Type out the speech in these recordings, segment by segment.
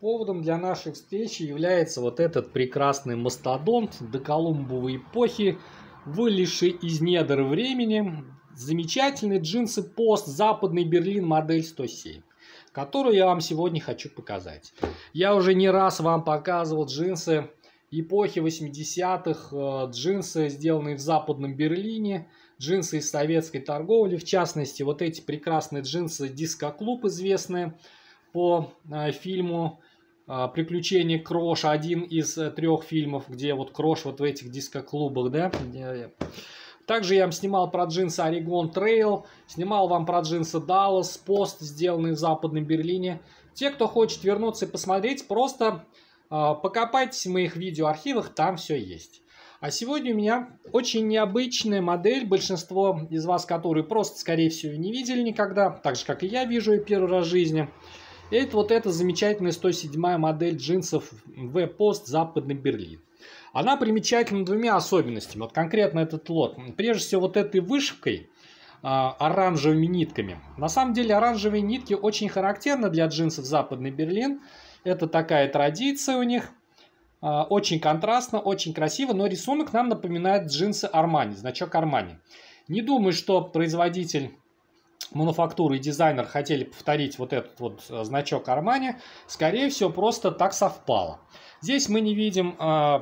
Поводом для нашей встречи является вот этот прекрасный мастодонт доколумбовой эпохи, вылезший из недр времени, замечательный джинсы Пост Западный Берлин модель 107, которую я вам сегодня хочу показать. Я уже не раз вам показывал джинсы эпохи 80-х, джинсы, сделанные в Западном Берлине, джинсы из советской торговли, в частности, вот эти прекрасные джинсы Диско-клуб, известные по фильму «Приключения Кроша», один из 3 фильмов, где вот Крош вот в этих диско-клубах, да. Также я вам снимал про джинсы Oregon Trail, снимал вам про джинсы Dallas Post, сделанные в Западном Берлине. Те, кто хочет вернуться и посмотреть, просто покопайтесь в моих видеоархивах, там все есть. А сегодня у меня очень необычная модель, большинство из вас, которые просто, скорее всего, не видели никогда, так же, как и я вижу ее первый раз в жизни. Это вот эта замечательная 107-я модель джинсов V-Post Западный Берлин. Она примечательна двумя особенностями. Вот конкретно этот лот. Прежде всего вот этой вышивкой, оранжевыми нитками. На самом деле оранжевые нитки очень характерны для джинсов Западный Берлин. Это такая традиция у них. Очень контрастно, очень красиво, но рисунок нам напоминает джинсы Armani, значок Armani. Не думаю, что производитель, мануфактуры и дизайнер хотели повторить вот этот вот значок Armani. Скорее всего, просто так совпало. Здесь мы не видим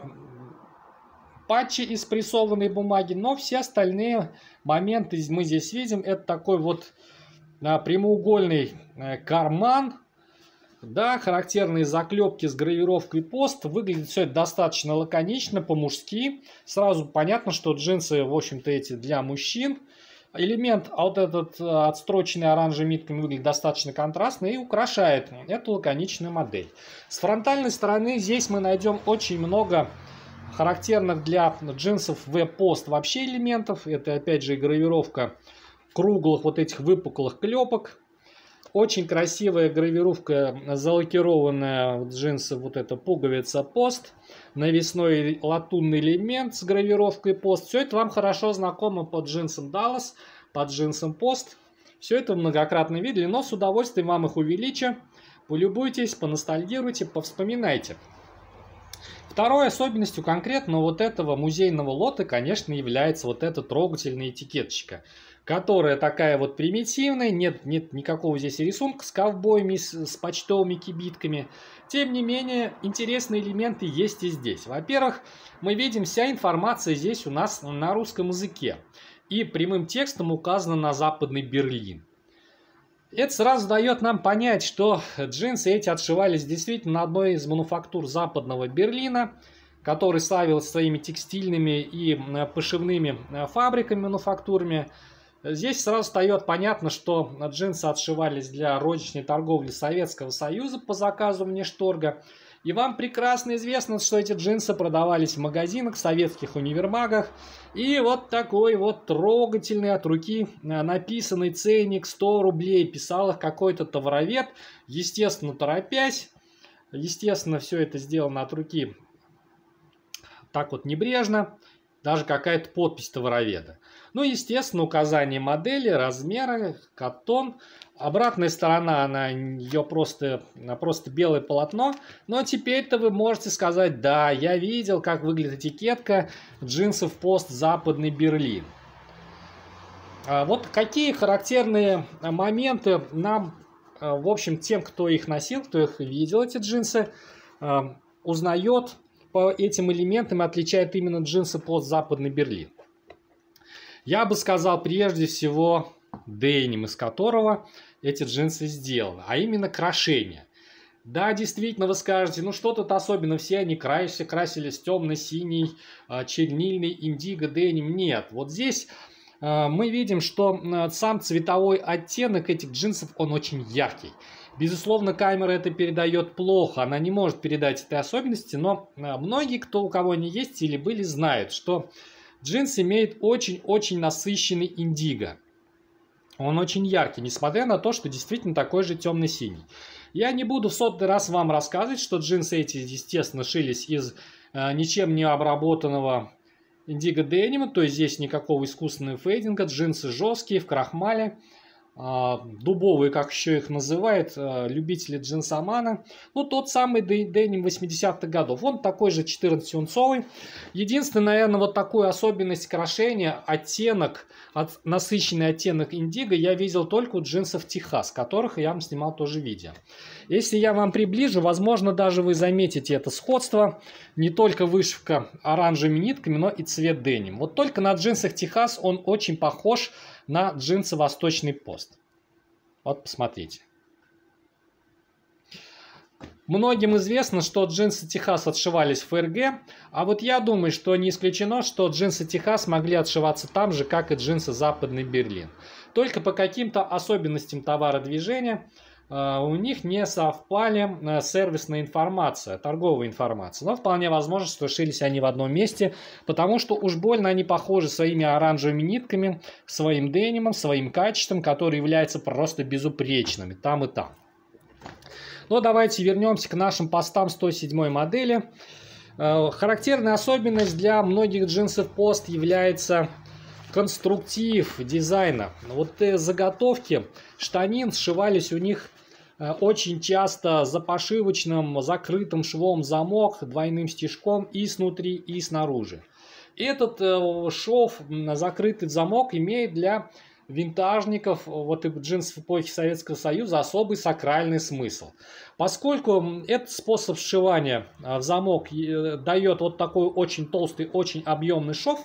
патчи из прессованной бумаги, но все остальные моменты мы здесь видим. Это такой вот прямоугольный карман. Да, характерные заклепки с гравировкой пост. Выглядит все это достаточно лаконично, по-мужски. Сразу понятно, что джинсы, в общем-то, эти для мужчин. Элемент, вот этот отстроченный оранжевыми нитками, выглядит достаточно контрастно и украшает эту лаконичную модель. С фронтальной стороны здесь мы найдем очень много характерных для джинсов V-Post вообще элементов. Это опять же гравировка круглых вот этих выпуклых клепок. Очень красивая гравировка, залакированная джинсы, вот эта пуговица Post, навесной латунный элемент с гравировкой Post. Все это вам хорошо знакомо под джинсом Dallas, под джинсом Post. Все это многократно видели, но с удовольствием вам их увеличу. Полюбуйтесь, поностальгируйте, повспоминайте. Второй особенностью конкретно вот этого музейного лота, конечно, является вот эта трогательная этикеточка, которая такая вот примитивная, нет никакого здесь рисунка с ковбоями, с почтовыми кибитками. Тем не менее, интересные элементы есть и здесь. Во-первых, мы видим, вся информация здесь у нас на русском языке. И прямым текстом указано на Западный Берлин. Это сразу дает нам понять, что джинсы эти отшивались действительно на одной из мануфактур Западного Берлина, который славился своими текстильными и пошивными фабриками, мануфактурами. Здесь сразу встает понятно, что джинсы отшивались для розничной торговли Советского Союза по заказу внешторга. И вам прекрасно известно, что эти джинсы продавались в магазинах, в советских универмагах. И вот такой вот трогательный от руки написанный ценник 100 рублей. Писал их какой-то товаровед, естественно, торопясь. Естественно, все это сделано от руки так вот небрежно. Даже какая-то подпись товароведа. Ну, естественно, указание модели, размера, катон. Обратная сторона, ее просто белое полотно. Но теперь-то вы можете сказать, да, я видел, как выглядит этикетка джинсов Пост Западный Берлин. Вот какие характерные моменты нам, в общем, тем, кто их носил, кто их видел, эти джинсы, узнает по этим элементам и отличает именно джинсы Пост Западный Берлин. Я бы сказал, прежде всего, деним, из которого эти джинсы сделаны, а именно крошение. Да, действительно, вы скажете, ну что тут особенно, все они красились темно-синий, чернильный, индиго, деним. Нет, вот здесь мы видим, что сам цветовой оттенок этих джинсов, он очень яркий. Безусловно, камера это передает плохо, она не может передать этой особенности, но многие, у кого они есть или были, знают, что джинс имеет очень-очень насыщенный индиго. Он очень яркий, несмотря на то, что действительно такой же темно-синий. Я не буду в 100-й раз вам рассказывать, что джинсы эти, естественно, шились из ничем не обработанного индиго денима, то есть здесь никакого искусственного фейдинга, джинсы жесткие, в крахмале. дубовые, как еще их называют, любители джинсомана. Ну, тот самый деним 80-х годов. Он такой же 14-унцовый. Единственное, наверное, вот такую особенность крашения, оттенок, насыщенный оттенок индиго я видел только у джинсов Техас, которых я вам снимал тоже видео. Если я вам приближу, возможно, даже вы заметите это сходство. Не только вышивка оранжевыми нитками, но и цвет деним. Вот только на джинсах Техас он очень похож на джинсы Восточный Пост. Вот посмотрите. Многим известно, что джинсы Техас отшивались в ФРГ, а вот я думаю, что не исключено, что джинсы Техас могли отшиваться там же, как и джинсы Западный Берлин. Только по каким-то особенностям товародвижения у них не совпали сервисная информация, торговая информация. Но вполне возможно, что шились они в одном месте, потому что уж больно они похожи своими оранжевыми нитками, своим денимом, своим качеством, который является просто безупречным и там, и там. Но давайте вернемся к нашим постам 107 модели. Характерная особенность для многих джинсов Пост является конструктив дизайна. Вот заготовки штанин сшивались у них очень часто за пошивочным закрытым швом замок, двойным стежком и снутри, и снаружи. Этот шов, закрытый замок, имеет для винтажников вот джинсов эпохи Советского Союза особый сакральный смысл. Поскольку этот способ сшивания в замок дает вот такой очень толстый, очень объемный шов,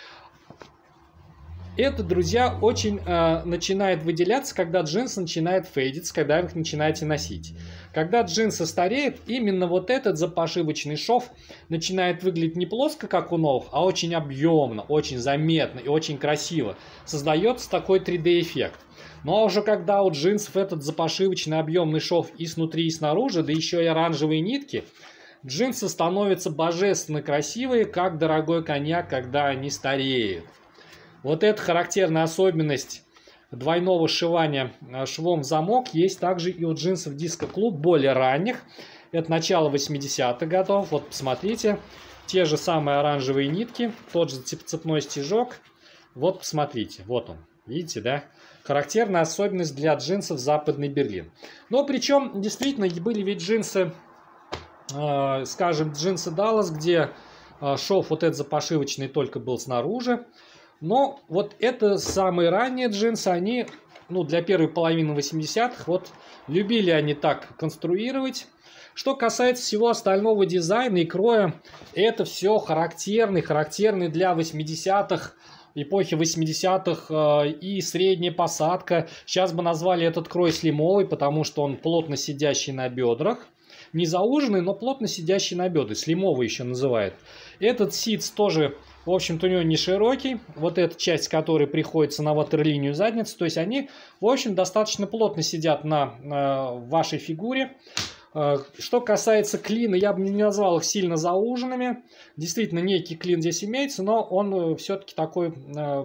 это, друзья, очень начинает выделяться, когда джинсы начинают фейдиться, когда вы их начинаете носить. Когда джинсы стареют, именно вот этот запошивочный шов начинает выглядеть не плоско, как у новых, а очень объемно, очень заметно и очень красиво. Создается такой 3D-эффект. Ну а уже когда у джинсов этот запошивочный объемный шов и снутри, и снаружи, да еще и оранжевые нитки, джинсы становятся божественно красивые, как дорогой коньяк, когда они стареют. Вот эта характерная особенность двойного сшивания швом в замок есть также и у джинсов Disco Club более ранних. Это начало 80-х годов. Вот посмотрите, те же самые оранжевые нитки, тот же цепной стежок. Вот посмотрите, вот он. Видите, да? Характерная особенность для джинсов Западный Берлин. Но причем действительно были ведь джинсы, скажем, джинсы Dallas, где шов вот этот запошивочный только был снаружи. Но вот это самые ранние джинсы, они, ну, для первой половины 80-х, вот, любили они так конструировать. Что касается всего остального дизайна и кроя, это все характерный для 80-х, эпохи 80-х и средняя посадка. Сейчас бы назвали этот крой слимовый, потому что он плотно сидящий на бедрах. Не зауженный, но плотно сидящий на бедрах. Слимовый еще называют. Этот ситц тоже, в общем-то, у него не широкий. Вот эта часть, которая приходится на ватерлинию задницы. То есть они, в общем, достаточно плотно сидят на вашей фигуре. Что касается клина, я бы не назвал их сильно зауженными. Действительно, некий клин здесь имеется, но он все-таки такой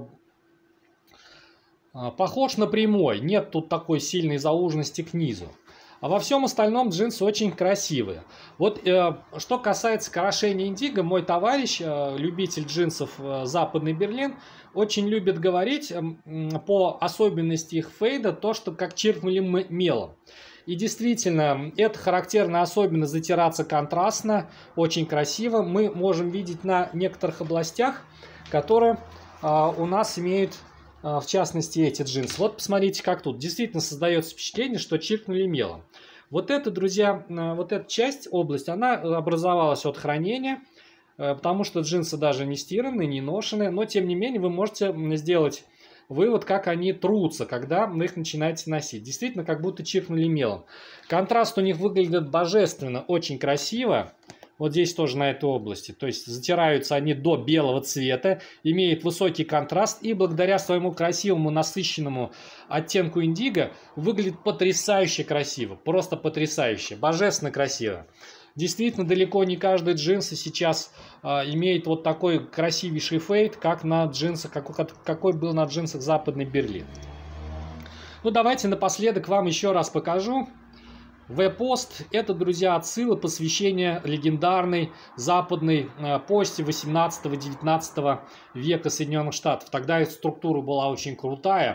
похож на прямой. Нет тут такой сильной зауженности к низу. А во всем остальном джинсы очень красивые. Вот что касается крашения индиго, мой товарищ, любитель джинсов Западный Берлин, очень любит говорить по особенности их фейда, то, что как чиркнули мелом. И действительно, это характерно особенно затираться контрастно, очень красиво. Мы можем видеть на некоторых областях, которые у нас имеют, в частности, эти джинсы. Вот посмотрите, как тут. Действительно создается впечатление, что чиркнули мелом. Вот это, друзья, вот эта часть, область, она образовалась от хранения, потому что джинсы даже не стиранные, не ношеные. Но, тем не менее, вы можете сделать вывод, как они трутся, когда вы их начинаете носить. Действительно, как будто чиркнули мелом. Контраст у них выглядит божественно, очень красиво. Вот здесь тоже на этой области. То есть затираются они до белого цвета, имеют высокий контраст и благодаря своему красивому насыщенному оттенку индиго выглядит потрясающе красиво. Просто потрясающе, божественно красиво. Действительно, далеко не каждый джинсы сейчас имеет вот такой красивейший фейд, как на джинсах, какой был на джинсах Западный Берлин. Ну, давайте напоследок вам еще раз покажу. В-пост – это, друзья, отсылы, посвящение легендарной западной посте 18-19 века Соединенных Штатов. Тогда их структура была очень крутая,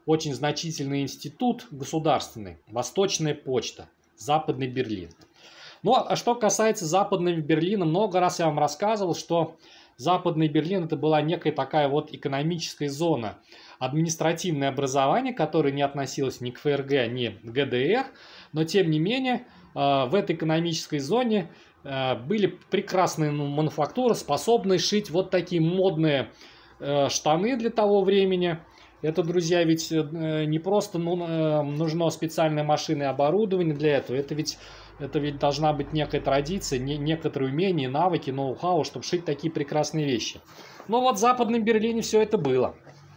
очень значительный институт государственный, Восточная почта, Западный Берлин. Ну, а что касается Западного Берлина, много раз я вам рассказывал, что Западный Берлин это была некая такая вот экономическая зона, административное образование, которое не относилось ни к ФРГ, ни к ГДР, но тем не менее в этой экономической зоне были прекрасные мануфактуры, способные шить вот такие модные штаны для того времени. Это, друзья, ведь не просто нужно специальная машина и оборудование для этого. Это ведь должна быть некая традиция, некоторые умения, навыки, ноу-хау, чтобы шить такие прекрасные вещи. Но вот в Западном Берлине все это было.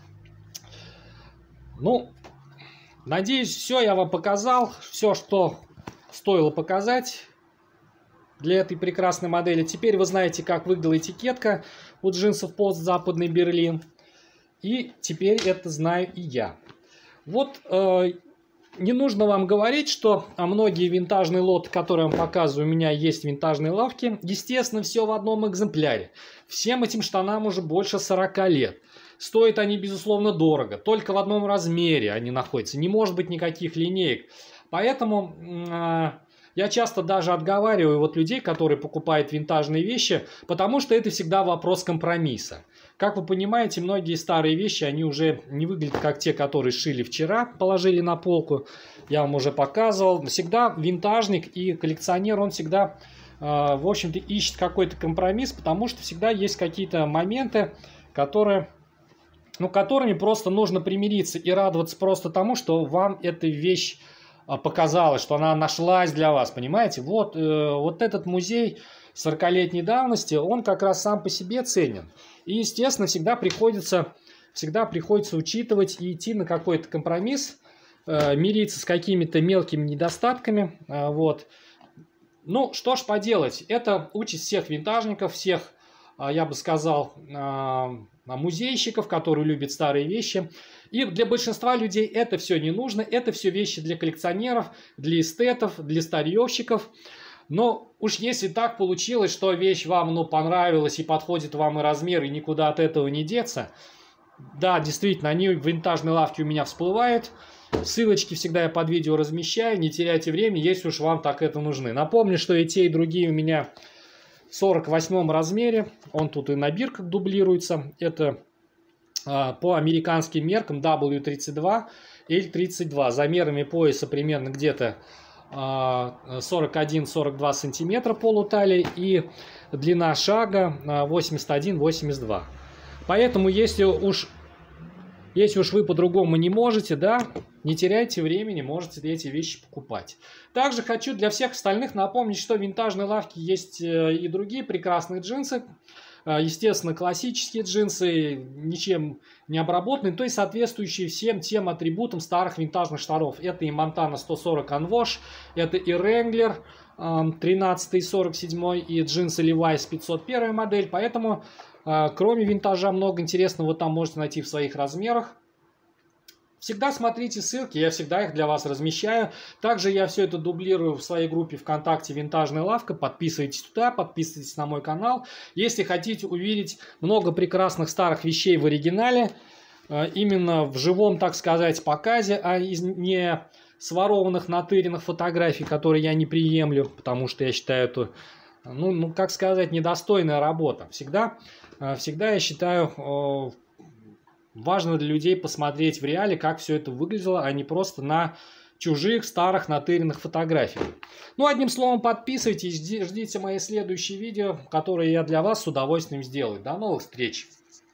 Ну, надеюсь, все я вам показал. Все, что стоило показать для этой прекрасной модели. Теперь вы знаете, как выглядела этикетка у джинсов Пост Западный Берлин. И теперь это знаю и я. Вот не нужно вам говорить, что многие винтажные лоты, которые я вам показываю, у меня есть в винтажной лавке. Естественно, все в одном экземпляре. Всем этим штанам уже больше 40 лет. Стоят они, безусловно, дорого. Только в одном размере они находятся. Не может быть никаких линеек. Поэтому я часто даже отговариваю вот людей, которые покупают винтажные вещи, потому что это всегда вопрос компромисса. Как вы понимаете, многие старые вещи, они уже не выглядят как те, которые шили вчера, положили на полку. Я вам уже показывал. Всегда винтажник и коллекционер, он всегда, в общем-то, ищет какой-то компромисс, потому что всегда есть какие-то моменты, которыми просто нужно примириться и радоваться просто тому, что вам эта вещь показалось, что она нашлась для вас, понимаете? Вот этот музей 40-летней давности, он как раз сам по себе ценен. И, естественно, всегда приходится учитывать и идти на какой-то компромисс, мириться с какими-то мелкими недостатками. Вот. Ну, что ж поделать, это участь всех винтажников, всех, я бы сказал, музейщиков, которые любят старые вещи. И для большинства людей это все не нужно. Это все вещи для коллекционеров, для эстетов, для старьевщиков. Но уж если так получилось, что вещь вам понравилась и подходит вам и размер, и никуда от этого не деться. Да, действительно, они в винтажной лавке у меня всплывают. Ссылочки всегда я под видео размещаю. Не теряйте время, если уж вам так это нужны. Напомню, что и те, и другие у меня в 48 размере. Он тут и на бирках дублируется. Это по американским меркам W32, L32. Замерами пояса примерно где-то 41-42 сантиметра полуталии и длина шага 81-82. Поэтому если уж вы по-другому не можете, да, не теряйте времени, можете эти вещи покупать. Также хочу для всех остальных напомнить, что в винтажной лавке есть и другие прекрасные джинсы. Естественно, классические джинсы, ничем не обработанные, то есть соответствующие всем тем атрибутам старых винтажных штанов. Это и Montana 140 Unwash, это и Wrangler 13-47 и джинсы Levi's 501 модель. Поэтому, кроме винтажа, много интересного вы там можете найти в своих размерах. Всегда смотрите ссылки, я всегда их для вас размещаю. Также я все это дублирую в своей группе ВКонтакте «Винтажная лавка». Подписывайтесь туда, подписывайтесь на мой канал. Если хотите увидеть много прекрасных старых вещей в оригинале, именно в живом, так сказать, показе, а не сворованных, натыренных фотографий, которые я не приемлю, потому что я считаю это, как сказать, недостойная работа. Всегда я считаю... важно для людей посмотреть в реале, как все это выглядело, а не просто на чужих старых натыренных фотографиях. Ну, одним словом, подписывайтесь, ждите мои следующие видео, которые я для вас с удовольствием сделаю. До новых встреч!